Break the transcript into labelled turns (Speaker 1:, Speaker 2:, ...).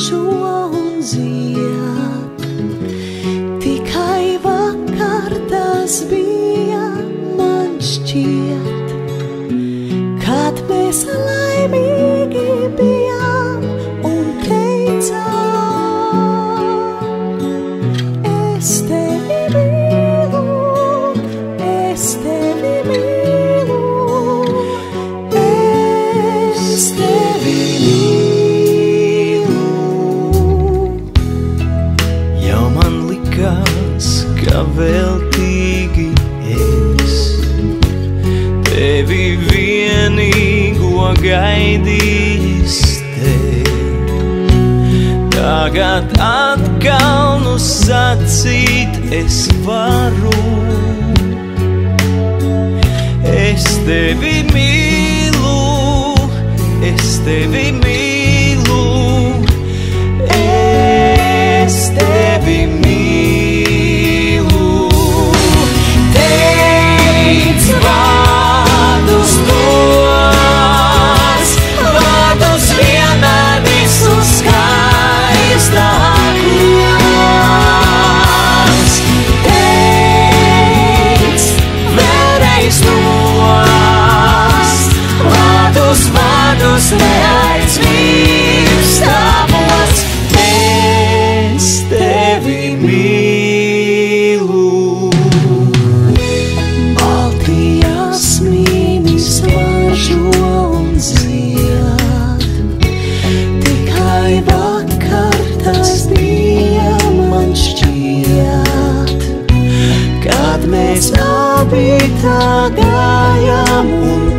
Speaker 1: smaržo un zied. Tikai vakar tas bija, man šķiet, kad mēs laimīgi bijām un teicām: es tevi mīlu, es tevi mīlu, es tevi mīlu.
Speaker 2: Jau man likās, ka veltīgi es tevi vienīgo gaidījis te. Tagad atkal nu sacīt es varu: es tevi mīlu, es tevi mīlu, es tevi mīlu. Teic vārdus tos, vārdus vienmēr visus skaistākos. Teic vēlreiz tos, vārdus, vārdus neaizmirstamos. Es tevi mīlu.
Speaker 1: Balti jasmīni smaržo un zied. Tikai vakar tas bija, man šķiet, kad mēs abi tā gājām un